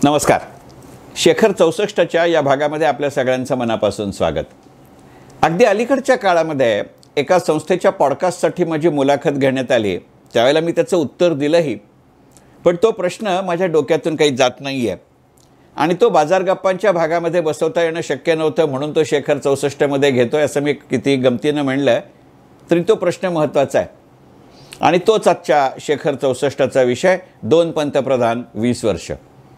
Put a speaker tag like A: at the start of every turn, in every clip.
A: नमस्कार. शेखर 64च्या या भागामध्ये आपल्या सगळ्यांचं मनापासून स्वागत. अगदी अलीकडच्या काळामध्ये एका संस्थेच्या पॉडकास्टसाठी माझी मुलाखत घेण्यात आली. त्यावेळेला मी त्याचं उत्तर दिलंही, पण तो प्रश्न माझ्या डोक्यातून काही जात नाही आहे आणि तो बाजार गप्पांच्या भागामध्ये बसवता येणं शक्य नव्हतं, म्हणून तो शेखर 64मध्ये घेतो आहे. असं मी किती गमतीनं म्हणलं तरी तो प्रश्न महत्त्वाचा आहे आणि तोच आजच्या शेखर 64चा विषय. 2 पंतप्रधान 20 वर्ष.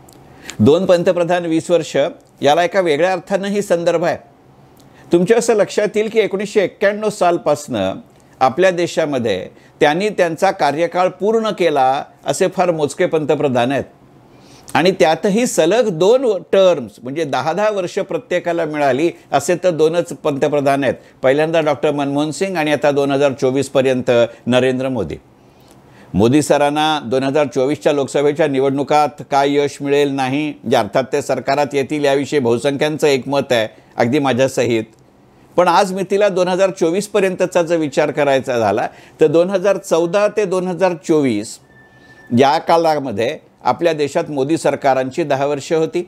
A: 2 पंतप्रधान 20 वर्ष याला एका वेगळ्या अर्थानंही संदर्भ आहे. तुमच्या असं लक्षात येईल की 1991 सालपासनं आपल्या देशामध्ये त्यांनी त्यांचा कार्यकाळ पूर्ण केला असे फार मोजके पंतप्रधान आहेत आणि त्यातही सलग 2 टर्म्स म्हणजे 10-10 वर्ष प्रत्येकाला मिळाली असे तर 2च पंतप्रधान आहेत. पहिल्यांदा डॉक्टर मनमोहन सिंग आणि आता 2024पर्यंत नरेंद्र मोदी. मोदी सरांना 2024च्या लोकसभेच्या निवडणुकात काय यश मिळेल नाही, जे अर्थात ते सरकारात येतील याविषयी बहुसंख्यांचं एकमत आहे, अगदी माझ्यासहित. पण आज मी तिला 2024पर्यंतचा जर विचार करायचा झाला तर 2014 ते 2024 या काळामध्ये आपल्या देशात मोदी सरकारांची 10 वर्ष होती.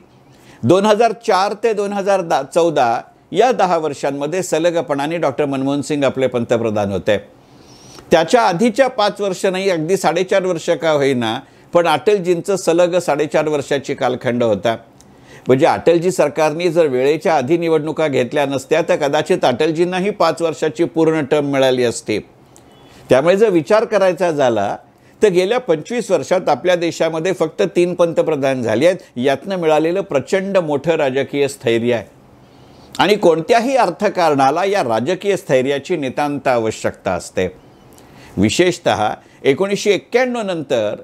A: 2004 ते 2014 या 10 वर्षांमध्ये सलगपणाने डॉक्टर मनमोहन सिंग आपले पंतप्रधान होते. त्याच्या आधीच्या 5 वर्ष नाही, अगदी 4.5 वर्ष का होईना, पण अटलजींचं सलग 4.5 वर्षाची कालखंड होता. म्हणजे अटलजी सरकारने जर वेळेच्या आधी निवडणुका घेतल्या नसत्या तर कदाचित अटलजींनाही 5 वर्षाची पूर्ण टर्म मिळाली असती. त्यामुळे जर विचार करायचा झाला तर गेल्या 25 वर्षात आपल्या देशामध्ये फक्त 3 पंतप्रधान झाले आहेत. यातनं मिळालेलं प्रचंड मोठं राजकीय स्थैर्य आहे आणि कोणत्याही अर्थकारणाला या राजकीय स्थैर्याची नितांत आवश्यकता असते. विशेषतः 1991 नंतर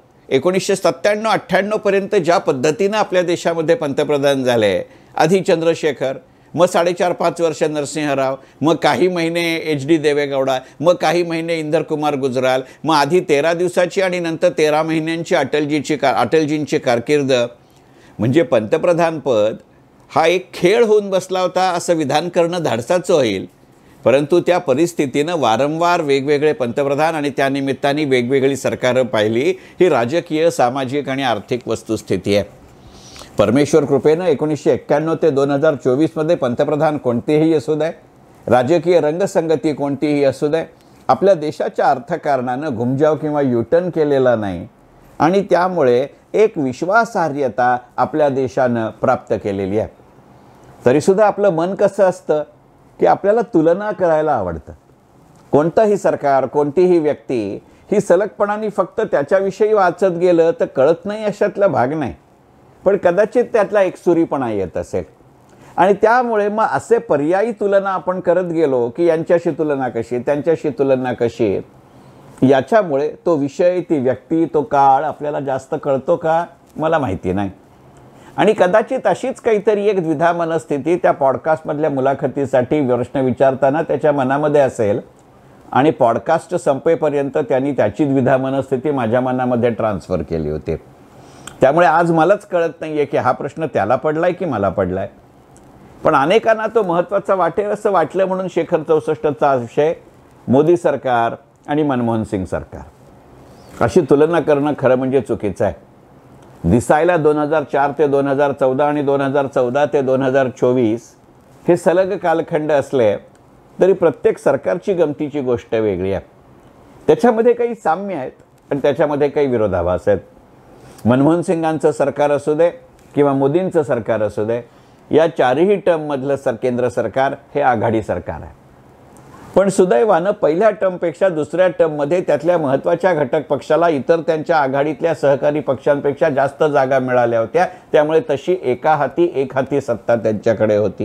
A: 1997-98 पर्यंत ज्या पद्धतीनं आपल्या देशामध्ये पंतप्रधान झाले, आधी चंद्रशेखर, मग 4.5-5 वर्ष नरसिंहराव, मग काही महिने HD देवेगौडा, मग काही महिने इंदरकुमार गुजराल, मग आधी 13 दिवसाची आणि नंतर 13 महिन्यांची अटलजींची कारकीर्द. म्हणजे पंतप्रधानपद हा एक खेळ होऊन बसला होता असं विधान करणं धाडसाचं होईल, परंतु त्या परिस्थितीनं वारंवार वेगवेगळे पंतप्रधान आणि त्यानिमित्ताने वेगवेगळी सरकारं पाहिली. ही राजकीय, सामाजिक आणि आर्थिक वस्तुस्थिती आहे. परमेश्वर कृपेनं 1991 ते 2024मध्ये पंतप्रधान कोणतेही असू दे, राजकीय रंगसंगती कोणतीही असू दे, आपल्या देशाच्या अर्थकारणानं घुमजाव किंवा युटर्न केलेला नाही आणि त्यामुळे एक विश्वासार्हता आपल्या देशानं प्राप्त केलेली आहे. तरीसुद्धा आपलं मन कसं असतं की आपल्याला तुलना करायला आवडतं. कोणतंही सरकार, कोणतीही व्यक्ती ही सलगपणाने फक्त त्याच्याविषयी वाचत गेलं तर कळत नाही अशातला भाग नाही, पण कदाचित त्यातला एकसुरीपणा येत असेल आणि त्यामुळे मग असे पर्यायी तुलना आपण करत गेलो की यांच्याशी तुलना कशी, त्यांच्याशी तुलना कशी, याच्यामुळे तो विषय, ती व्यक्ती, तो काळ आपल्याला जास्त कळतो का मला माहिती नाही. आणि कदाचित अशीच काहीतरी एक द्विधा मनस्थिती त्या पॉडकास्टमधल्या मुलाखतीसाठी प्रश्न विचारताना त्याच्या मनामध्ये असेल आणि पॉडकास्ट संपेपर्यंत त्यांनी त्याची द्विधा मनस्थिती माझ्या मनामध्ये ट्रान्सफर केली होती. त्यामुळे आज मलाच कळत नाही आहे की हा प्रश्न त्याला पडला आहे की मला पडला आहे, पण अनेकांना तो महत्त्वाचा वाटेल असं वाटलं म्हणून शेखर 64चा विषय मोदी सरकार आणि मनमोहन सिंग सरकार. अशी तुलना करणं खरं म्हणजे चुकीचं आहे. दिसायला 2004 ते 2014 आणि 2014 ते 2024 हे सलग कालखंड असले तरी प्रत्येक सरकारची गमतीची गोष्ट वेगळी आहे. त्याच्यामध्ये काही साम्य आहेत आणि त्याच्यामध्ये काही विरोधाभास आहेत. मनमोहन सिंगांचं सरकार असू दे किंवा मोदींचं सरकार असू दे, या 4ही टर्ममधलं केंद्र सरकार हे आघाडी सरकार आहे. पण सुदैवानं पहिल्या टर्मपेक्षा दुसऱ्या टर्ममध्ये त्यातल्या महत्त्वाच्या घटक पक्षाला इतर त्यांच्या आघाडीतल्या सहकारी पक्षांपेक्षा जास्त जागा मिळाल्या होत्या. त्यामुळे तशी एक हाती सत्ता त्यांच्याकडे होती.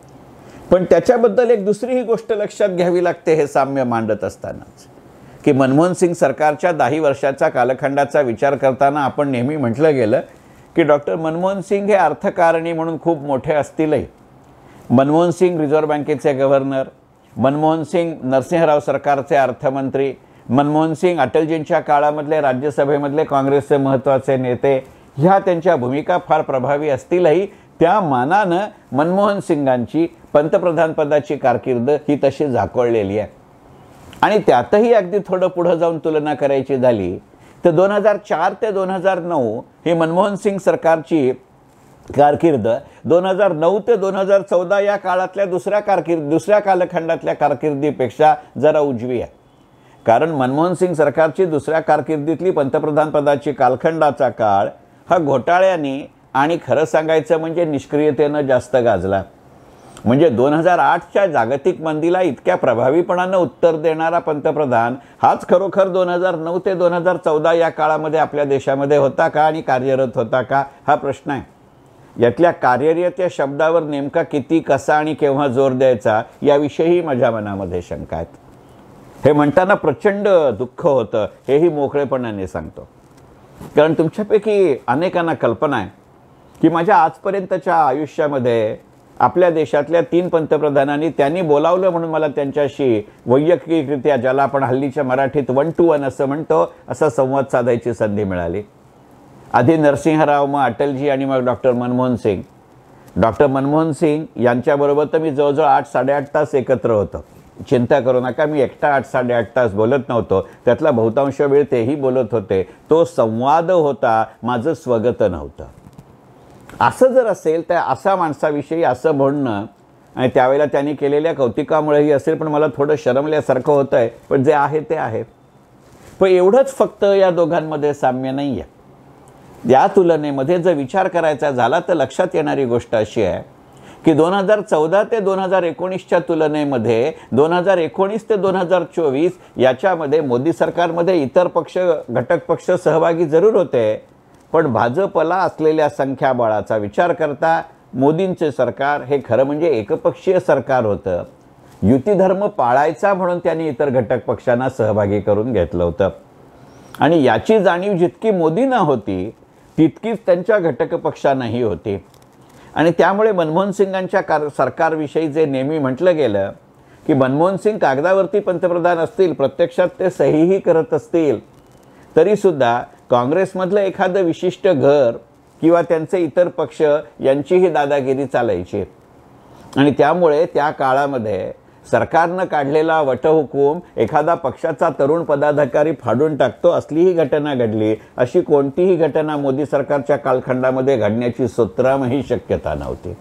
A: पण त्याच्याबद्दल एक दुसरीही गोष्ट लक्षात घ्यावी लागते हे साम्य मांडत असतानाच, की मनमोहन सिंग सरकारच्या 10 वर्षाचा कालखंडाचा विचार करताना आपण नेहमी म्हटलं गेलं की डॉक्टर मनमोहन सिंग हे अर्थकारणी म्हणून खूप मोठे असतीलही. मनमोहन सिंग रिझर्व्ह बँकेचे गव्हर्नर, मनमोहन सिंग नरसिंहराव सरकारचे अर्थमंत्री, मनमोहन सिंग अटलजींच्या काळामधले राज्यसभेमधले काँग्रेसचे महत्त्वाचे नेते, ह्या त्यांच्या भूमिका फार प्रभावी असतीलही. त्या मानानं मनमोहन सिंगांची पंतप्रधानपदाची कारकीर्द ही तशी झाकोळलेली आहे आणि त्यातही अगदी थोडं पुढं जाऊन तुलना करायची झाली तर 2004 ते 2009 ही मनमोहन सिंग सरकारची कारकीर्द 2009 ते 2014 या काळातल्या दुसऱ्या कालखंडातल्या कारकिर्दीपेक्षा जरा उजवी आहे. कारण मनमोहन सिंग सरकारची दुसऱ्या कारकिर्दीतली पंतप्रधान पदाची कालखंडाचा काळ हा घोटाळ्यांनी आणि खरं सांगायचं म्हणजे निष्क्रियतेनं जास्त गाजला. म्हणजे 2008च्या जागतिक मंदीला इतक्या प्रभावीपणानं उत्तर देणारा पंतप्रधान हाच खरोखर 2009 ते 2014 या काळामध्ये आपल्या देशामध्ये होता का आणि कार्यरत होता का हा प्रश्न आहे. यातल्या कार्यरत या शब्दावर नेमका किती, कसा आणि केव्हा जोर द्यायचा याविषयीही माझ्या मनामध्ये शंका आहेत. हे म्हणताना प्रचंड दुःख होतं, हेही मोकळेपणाने सांगतो. कारण तुमच्यापैकी अनेकांना कल्पना आहे की माझ्या आजपर्यंतच्या आयुष्यामध्ये आपल्या देशातल्या 3 पंतप्रधानांनी त्यांनी बोलावलं म्हणून मला त्यांच्याशी वैयक्तिकरित्या, ज्याला आपण हल्लीच्या मराठीत 1 to 1 असं म्हणतो, असा संवाद साधायची संधी मिळाली. आधी नरसिंहराव, मग अटलजी आणि मग डॉक्टर मनमोहन सिंग. डॉक्टर मनमोहन सिंग यांच्याबरोबर तर मी जवळजवळ 8-8.5 तास एकत्र होतो. चिंता करू नका, मी एकटा 8-8.5 तास बोलत नव्हतो, त्यातला बहुतांश वेळ तेही बोलत होते. तो संवाद होता, माझं स्वगत नव्हतं. असं जर असेल तर अशा माणसाविषयी असं बोलणं, आणि त्यावेळेला त्यांनी केलेल्या कौतुकामुळेही असेल, पण मला थोडं शरमल्यासारखं होतं आहे. पण जे आहे ते आहे. पण एवढंच फक्त या दोघांमध्ये साम्य नाही आहे. या तुलनेमध्ये जर विचार करायचा झाला तर लक्षात येणारी गोष्ट अशी आहे की 2014 ते 2019च्या तुलनेमध्ये 2019 ते 2024 याच्यामध्ये मोदी सरकारमध्ये इतर पक्ष, घटक पक्ष सहभागी जरूर होते, पण भाजपला असलेल्या संख्याबळाचा विचार करता मोदींचे सरकार हे खरं म्हणजे एकपक्षीय सरकार होतं. युतीधर्म पाळायचा म्हणून त्यांनी इतर घटक पक्षांना सहभागी करून घेतलं होतं. आणि याची जाणीव जितकी मोदींना होती तितकीच त्यांच्या घटक पक्षांनाही होती. आणि त्यामुळे मनमोहन सिंगांच्या सरकारविषयी जे नेहमी म्हटलं गेलं की मनमोहन सिंग कागदावरती पंतप्रधान असतील, प्रत्यक्षात ते सहीही करत असतील, तरीसुद्धा काँग्रेसमधलं एखादं विशिष्ट घर किंवा त्यांचे इतर पक्ष यांचीही दादागिरी चालायची. आणि त्यामुळे त्या काळामध्ये सरकारनं काढलेला वटहुकूम एखादा पक्षाचा तरुण पदाधिकारी फाडून टाकतो, असलीही घटना घडली. अशी कोणतीही घटना मोदी सरकारच्या कालखंडामध्ये घडण्याची सुतरामही शक्यता नव्हती.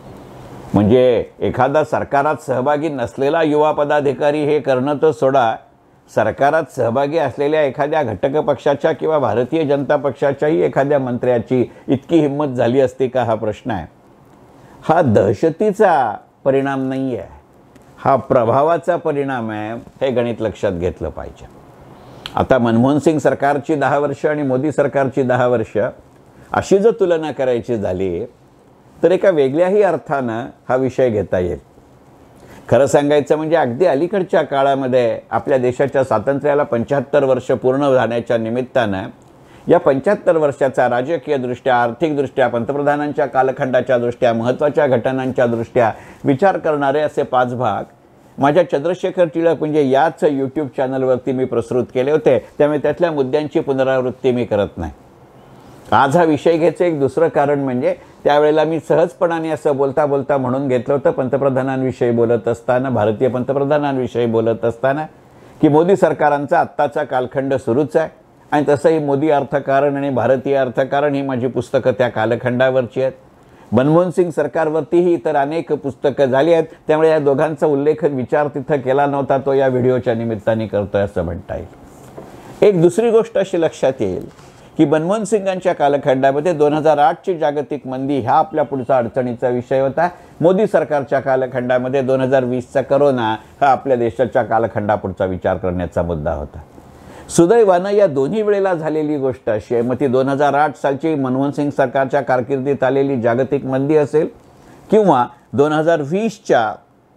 A: म्हणजे एखादा सरकारात सहभागी नसलेला युवा पदाधिकारी हे करणं तर सोडा, सरकारात सहभागी असलेल्या एखाद्या घटक पक्षाच्या किंवा भारतीय जनता पक्षाच्याही एखाद्या मंत्र्याची इतकी हिंमत झाली असती का हा प्रश्न आहे. हा दहशतीचा परिणाम नाही आहे, हा प्रभावाचा परिणाम आहे. हे गणित लक्षात घेतलं पाहिजे. आता मनमोहन सिंग सरकारची 10 वर्ष आणि मोदी सरकारची 10 वर्ष अशी जर तुलना करायची झाली तर एका वेगळ्याही अर्थानं हा विषय घेता येईल. खरं सांगायचं म्हणजे अगदी अलीकडच्या काळामध्ये आपल्या देशाच्या स्वातंत्र्याला 75 वर्ष पूर्ण झाल्याच्या निमित्तानं या 75 वर्षाचा राजकीयदृष्ट्या, आर्थिकदृष्ट्या, पंतप्रधानांच्या कालखंडाच्या दृष्ट्या, महत्त्वाच्या घटनांच्या दृष्ट्या विचार करणारे असे 5 भाग माझ्या चंद्रशेखर टिळक म्हणजे याच यूट्यूब चॅनलवरती मी प्रस्तुत केले होते. त्यामुळे त्यातल्या मुद्द्यांची पुनरावृत्ती मी करत नाही. आज हा विषय घ्यायचं एक दुसरं कारण म्हणजे त्यावेळेला मी सहजपणाने असं बोलता बोलता म्हणून घेतलं होतं पंतप्रधानांविषयी बोलत असताना, भारतीय पंतप्रधानांविषयी बोलत असताना, की मोदी सरकारांचा आत्ताचा कालखंड सुरूच आहे. आणि तसंही मोदी अर्थकारण आणि भारतीय अर्थकारण ही माझी पुस्तकं त्या कालखंडावरची आहेत. मनमोहन सिंग सरकारवरतीही इतर अनेक पुस्तकं झाली आहेत. त्यामुळे या दोघांचा उल्लेख विचार तिथं केला नव्हता, तो या व्हिडिओच्या निमित्ताने करतोय असं म्हणता येईल. एक दुसरी गोष्ट अशी लक्षात येईल की मनमोहन सिंगांच्या कालखंडामध्ये 2008ची जागतिक मंदी हा आपल्या पुढचा अडचणीचा विषय होता. मोदी सरकारच्या कालखंडामध्ये 2020चा करोना हा आपल्या देशाच्या कालखंडापुढचा विचार करण्याचा मुद्दा होता. सुदैवानं या दोन्ही वेळेला झालेली गोष्ट अशी आहे, मग ती 2008 सालची मनमोहन सिंग सरकारच्या कारकिर्दीत आलेली जागतिक मंदी असेल किंवा 2020च्या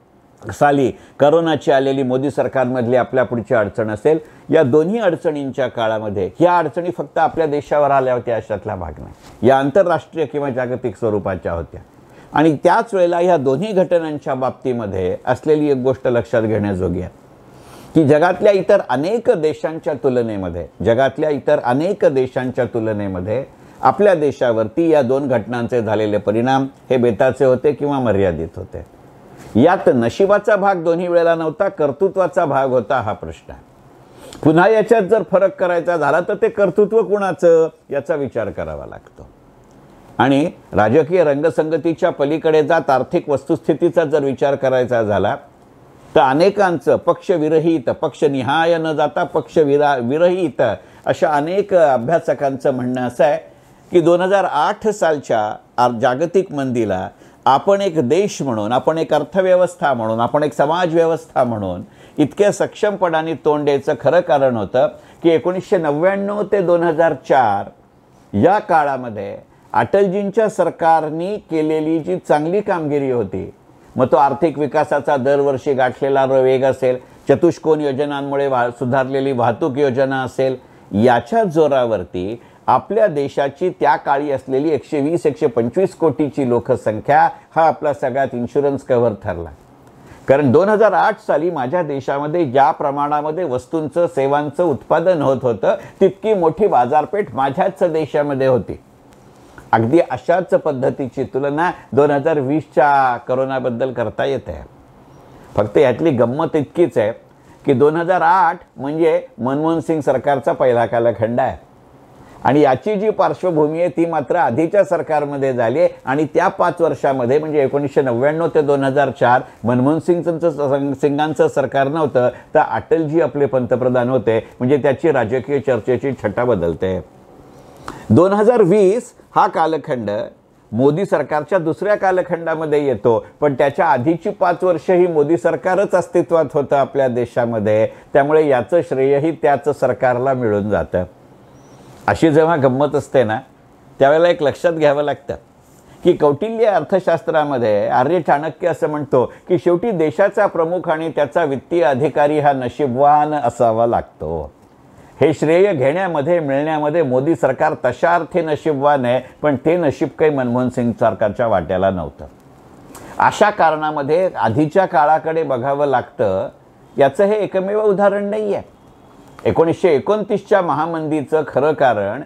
A: साली करोनाची आलेली मोदी सरकारमधली आपल्या पुढची अडचण असेल. या दोन्ही अडचणींच्या काळामध्ये ह्या अडचणी फक्त आपल्या देशावर आल्या होत्या अशातला भाग नाही, या आंतरराष्ट्रीय किंवा जागतिक स्वरूपाच्या होत्या. आणि त्याच वेळेला ह्या दोन्ही घटनांच्या बाबतीमध्ये असलेली एक गोष्ट लक्षात घेण्याजोगी आहे की जगातल्या इतर अनेक देशांच्या तुलनेमध्ये आपल्या देशावरती या 2 घटनांचे झालेले परिणाम हे बेताचे होते किंवा मर्यादित होते. यात नशिबाचा भाग दोन्ही वेळेला नव्हता, कर्तृत्वाचा भाग होता हा प्रश्न आहे. पुन्हा याच्यात जर फरक करायचा झाला तर ते कर्तृत्व कुणाचं याचा विचार करावा लागतो. आणि राजकीय रंगसंगतीच्या पलीकडे जात आर्थिक वस्तुस्थितीचा जर विचार करायचा झाला तर अनेकांचं पक्षविरहित, पक्षनिहाय न जाता पक्षविरहित अशा अनेक अभ्यासकांचं म्हणणं असं आहे की 2008 सालच्या जागतिक मंदीला आपण एक देश म्हणून, आपण एक अर्थव्यवस्था म्हणून, आपण एक समाजव्यवस्था म्हणून इतक्या सक्षमपणाने तोंड द्यायचं खरं कारण होतं की 1999 ते 2004 या काळामध्ये अटलजींच्या सरकारने केलेली जी चांगली कामगिरी होती, मग तो आर्थिक विकासाचा दरवर्षी गाठलेला वेग असेल, चतुष्कोन योजनांमुळे सुधारलेली वाहतूक योजना असेल, याच्या जोरावरती आपल्या देशाची त्या काळी असलेली 120-125 कोटीची लोकसंख्या हा आपला सगळ्यात इन्शुरन्स कव्हर ठरला. कारण 2008 साली माझ्या देशामध्ये ज्या प्रमाणामध्ये वस्तूंचं, सेवांचं उत्पादन होत होतं तितकी मोठी बाजारपेठ माझ्याच देशामध्ये होती. अगदी अशाच पद्धतीची तुलना 2020च्या करोनाबद्दल करता येते. फक्त यातली गंमत इतकीच आहे की 2008 म्हणजे मनमोहन सिंग सरकारचा पहिला कालखंड आहे आणि याची जी पार्श्वभूमी आहे ती मात्र आधीच्या सरकारमध्ये झाली आहे. आणि त्या 5 वर्षामध्ये म्हणजे 1999 ते 2004 मनमोहन सिंगांचं सरकार नव्हतं तर अटलजी आपले पंतप्रधान होते. म्हणजे त्याची राजकीय चर्चेची छटा बदलते. 2020 हा कालखंड मोदी सरकारच्या दुसऱ्या कालखंडामध्ये येतो, पण त्याच्या आधीची 5 वर्ष ही मोदी सरकारच अस्तित्वात होतं आपल्या देशामध्ये. त्यामुळे याचं श्रेयही त्याच सरकारला मिळून जातं. अशी जेव्हा गंमत असते ना त्यावेळेला एक लक्षात घ्यावं लागतं की कौटिल्य अर्थशास्त्रामध्ये आर्य चाणक्य असं म्हणतो की शेवटी देशाचा प्रमुख आणि त्याचा वित्तीय अधिकारी हा नशीबवान असावा लागतो. हे श्रेय घेण्यामध्ये, मिळण्यामध्ये मोदी सरकार तशा अर्थी नशीबवान आहे, पण ते नशीब काही मनमोहन सिंग सरकारच्या वाट्याला नव्हतं. अशा कारणामध्ये आधीच्या काळाकडे बघावं लागतं. याचं हे एकमेव उदाहरण नाही आहे. 1929च्या महामंदीचं खरं कारण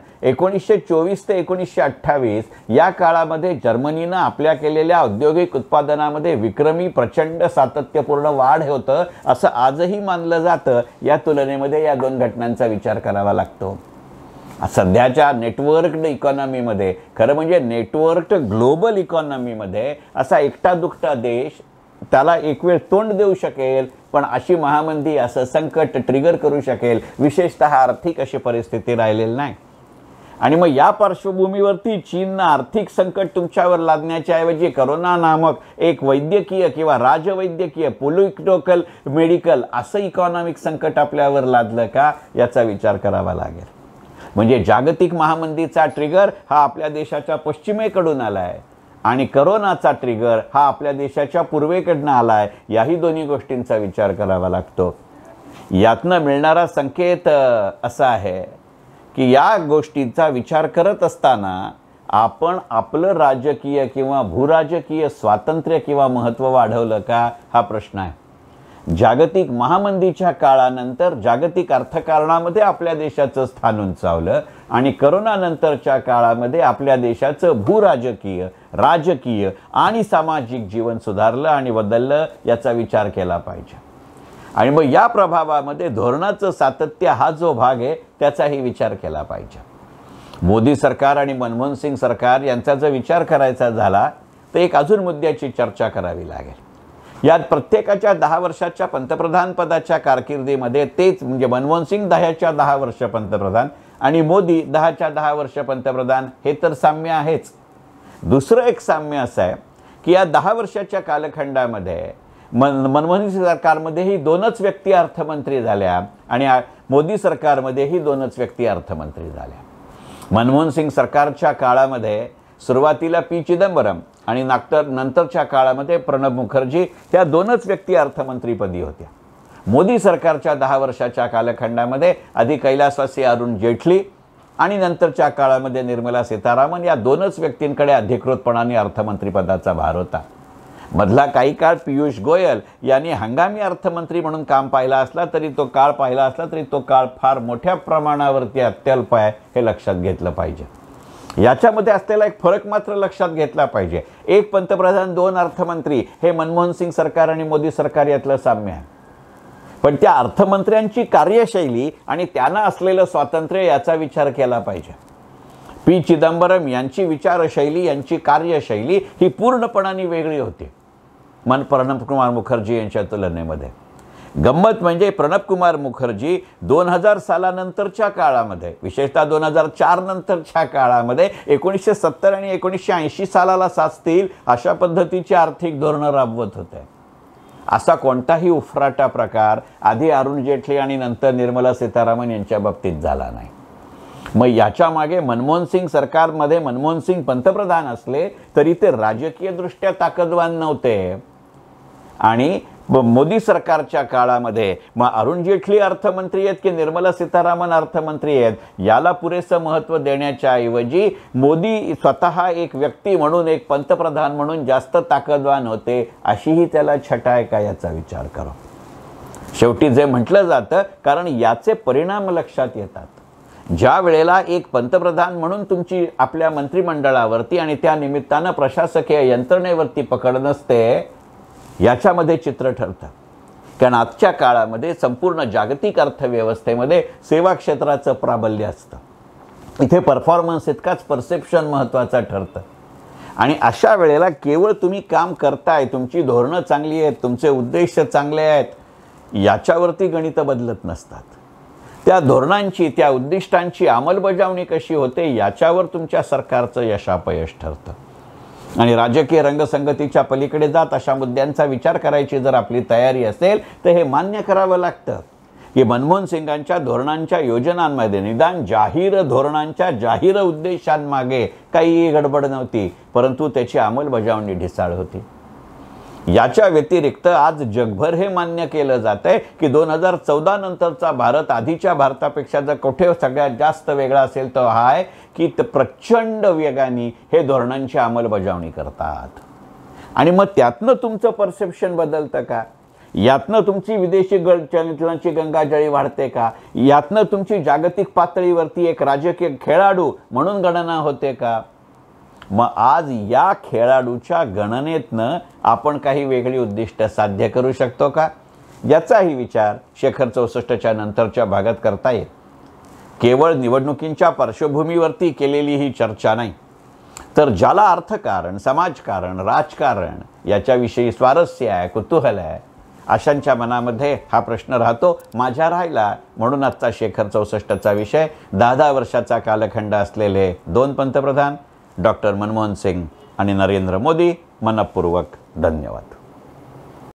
A: 1924 ते 1928 या काळामध्ये जर्मनीनं आपल्या केलेल्या औद्योगिक उत्पादनामध्ये विक्रमी प्रचंड सातत्यपूर्ण वाढ होतं असं आजही मानलं जातं. या तुलनेमध्ये या 2 घटनांचा विचार करावा लागतो. सध्याच्या नेटवर्क्ड इकॉनॉमीमध्ये, खरं म्हणजे नेटवर्क्ड ग्लोबल इकॉनॉमीमध्ये असा एकटा दुकटा देश त्याला एक वेळ तोंड देऊ शकेल, पण अशी महामंदी, असं संकट ट्रिगर करू शकेल विशेषतः आर्थिक अशी परिस्थिती राहिलेली नाही. आणि मग या पार्श्वभूमीवरती चीननं आर्थिक संकट तुमच्यावर लादण्याच्या ऐवजी करोना नामक एक वैद्यकीय किंवा राजवैद्यकीय पॉलिटिकल मेडिकल असं इकॉनॉमिक संकट आपल्यावर लादलं का याचा विचार करावा लागेल. म्हणजे जागतिक महामंदीचा ट्रिगर हा आपल्या देशाच्या पश्चिमेकडून आला आहे आणि करोनाचा ट्रिगर हा आपल्या देशाच्या पूर्वेकडनं आला आहे. याही दोन्ही गोष्टींचा विचार करावा लागतो. यातनं मिळणारा संकेत असा आहे की या गोष्टींचा विचार करत असताना आपण आपलं राजकीय किंवा भूराजकीय स्वातंत्र्य किंवा महत्त्व वाढवलं का हा प्रश्न आहे. जागतिक महामंदीच्या काळानंतर जागतिक अर्थकारणामध्ये आपल्या देशाचं स्थान उंचावलं आणि करोनानंतरच्या काळामध्ये आपल्या देशाचं भूराजकीय, राजकीय आणि सामाजिक जीवन सुधारलं आणि बदललं याचा विचार केला पाहिजे. आणि मग या प्रभावामध्ये धोरणाचं सातत्य हा जो भाग आहे त्याचाही विचार केला पाहिजे. मोदी सरकार आणि मनमोहन सिंग सरकार यांचा जर विचार करायचा झाला तर एक अजून मुद्द्याची चर्चा करावी लागेल. यात प्रत्येकाच्या 10 वर्षाच्या पंतप्रधान पदाच्या कारकिर्दीमध्ये तेच म्हणजे मनमोहन सिंग 10च्या 10 वर्ष पंतप्रधान आणि मोदी 10च्या 10 वर्ष पंतप्रधान हे तर साम्य आहेच. दुसरं एक साम्य असं आहे की या 10 वर्षाच्या कालखंडामध्ये मनमोहन सिंग सरकारमध्येही 2च व्यक्ती अर्थमंत्री झाल्या आणि मोदी सरकारमध्येही 2च व्यक्ती अर्थमंत्री झाल्या. मनमोहन सिंग सरकारच्या काळामध्ये सुरुवातीला पी चिदंबरम आणि नंतरच्या काळामध्ये प्रणब मुखर्जी ह्या 2च व्यक्ती अर्थमंत्रीपदी होत्या. मोदी सरकारच्या 10 वर्षाच्या कालखंडामध्ये आधी कैलासवासी अरुण जेटली आणि नंतरच्या काळामध्ये निर्मला सीतारामन या 2च व्यक्तींकडे अधिकृतपणाने अर्थमंत्रीपदाचा भार होता. मधला काही काळ पियुष गोयल यांनी हंगामी अर्थमंत्री म्हणून काम पाहिला असला तरी तो काळ फार मोठ्या प्रमाणावरती अत्यल्प आहे हे लक्षात घेतलं पाहिजे. याच्यामध्ये असलेला एक फरक मात्र लक्षात घेतला पाहिजे. एक पंतप्रधान 2 अर्थमंत्री हे मनमोहन सिंग सरकार आणि मोदी सरकार यातलं साम्य आहे. पण त्या अर्थमंत्र्यांची कार्यशैली आणि त्यांना असलेलं स्वातंत्र्य याचा विचार केला पाहिजे. पी चिदंबरम यांची विचारशैली, यांची कार्यशैली ही पूर्णपणाने वेगळी होती प्रणब कुमार मुखर्जी यांच्या तुलनेमध्ये. गंमत म्हणजे प्रणब कुमार मुखर्जी 2000 सालानंतरच्या काळामध्ये, विशेषतः 2004 नंतरच्या काळामध्ये 1970 आणि 1980 सालाला साचतील अशा पद्धतीची आर्थिक धोरणं राबवत होते. असा कोणताही उफराटा प्रकार आधी अरुण जेटली आणि नंतर निर्मला सीतारामन यांच्या बाबतीत झाला नाही. मग याच्या मागे मनमोहन सिंग सरकारमध्ये मनमोहन सिंग पंतप्रधान असले तरी ते राजकीयदृष्ट्या ताकदवान नव्हते, आणि मोदी सरकारच्या काळामध्ये मग अरुण जेटली अर्थमंत्री आहेत की निर्मला सीतारामन अर्थमंत्री आहेत याला पुरेसं महत्त्व देण्याच्या ऐवजी मोदी स्वतः एक व्यक्ती म्हणून, एक पंतप्रधान म्हणून जास्त ताकदवान होते, अशीही त्याला छटा आहे का याचा विचार करा. शेवटी जे म्हटलं जातं, कारण याचे परिणाम लक्षात येतात. ज्या वेळेला एक पंतप्रधान म्हणून तुमची आपल्या मंत्रिमंडळावरती आणि त्या निमित्तानं प्रशासकीय यंत्रणेवरती पकड नसते, याच्यामध्ये चित्र ठरतं. कारण आजच्या काळामध्ये संपूर्ण जागतिक अर्थव्यवस्थेमध्ये सेवा क्षेत्राचं प्राबल्य असतं. इथे परफॉर्मन्स इतकाच परसेप्शन महत्त्वाचं ठरतं. आणि अशा वेळेला केवळ तुम्ही काम करताय, तुमची धोरणं चांगली आहेत, तुमचे उद्देश चांगले आहेत, याच्यावरती गणितं बदलत नसतात. त्या धोरणांची, त्या उद्दिष्टांची अंमलबजावणी कशी होते याच्यावर तुमच्या सरकारचं यशापयश ठरतं. आणि राजकीय रंगसंगतीच्या पलीकडे जात अशा मुद्द्यांचा विचार करायची जर आपली तयारी असेल तर हे मान्य करावं लागतं की मनमोहन सिंगांच्या धोरणांच्या योजनांमध्ये, निदान जाहीर धोरणांच्या जाहीर उद्देशांमागे काहीही गडबड नव्हती, परंतु त्याची अंमलबजावणी ढिसाळ होती. याच्या व्यतिरिक्त आज जगभर हे मान्य केलं जात आहे की 2014 नंतरचा भारत आधीच्या भारतापेक्षा जर कुठे सगळ्यात जास्त वेगळा असेल तर हा आहे की प्रचंड वेगाने हे धोरणांची अंमलबजावणी करतात. आणि मग त्यातनं तुमचं परसेप्शन बदलतं का? यातनं तुमची विदेशी चलनाची गंगाजळी वाढते का? यातनं तुमची जागतिक पातळीवरती एक राजकीय खेळाडू म्हणून गणना होते का? मग आज या खेळाडूच्या गणनेतनं आपण काही वेगळी उद्दिष्ट साध्य करू शकतो का? याचाही विचार शेखर 64च्या नंतरच्या भागात करता येईल. केवळ निवडणुकींच्या पार्श्वभूमीवरती केलेली ही चर्चा नाही, तर ज्याला अर्थकारण, समाजकारण, राजकारण याच्याविषयी स्वारस्य आहे, कुतूहल आहे, अशांच्या मनामध्ये हा प्रश्न राहतो. माझ्या राहिला. म्हणून आजचा शेखर 64चा विषय 10 वर्षाचा कालखंड असलेले 2 पंतप्रधान डॉक्टर मनमोहन सिंग आणि नरेंद्र मोदी. मनपूर्वक धन्यवाद.